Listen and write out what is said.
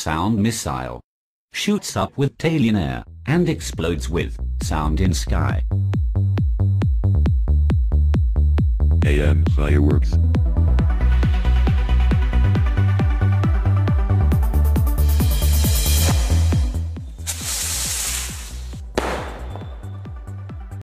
sound missile. Shoots up with tail in air, and explodes with sound in sky. AM fireworks.